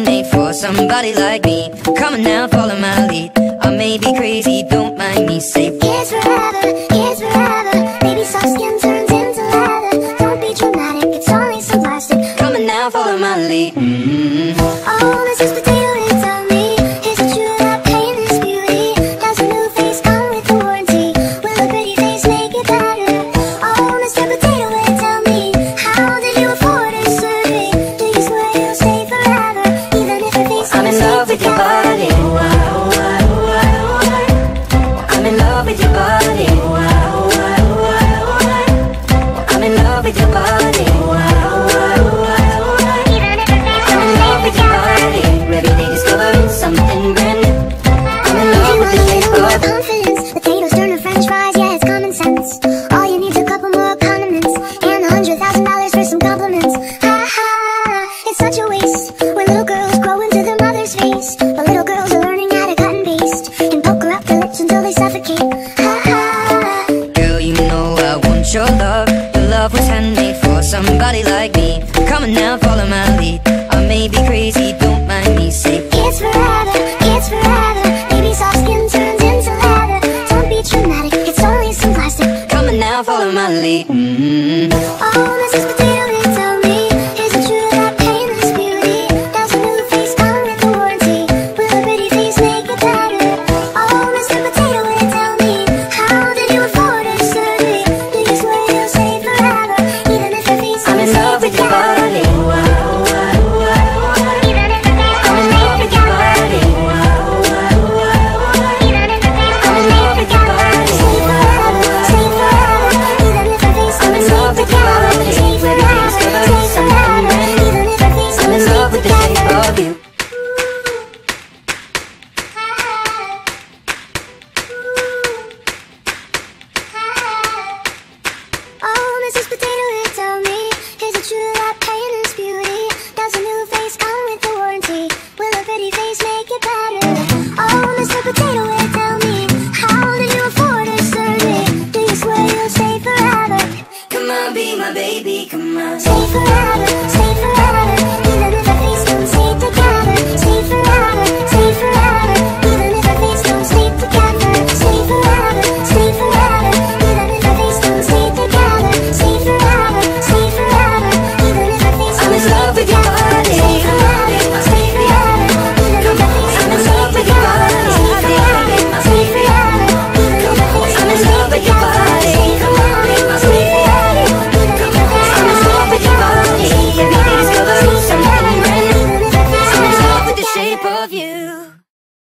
made for somebody like me. Come on now, follow my lead. I may be crazy, don't mind me. Say kids forever, kids forever. Baby soft skin turns into leather. Don't be dramatic, it's only some plastic. come on now, follow my lead. Oh, this is potato head, tell me, is it true that pain is beauty? Does a new face come with a warranty? Will a pretty face make it better? Oh, Mr. Potato Head, tell me, how did you afford a surgery? Do you swear you'll stay forever, even if your face I'm in love with your body.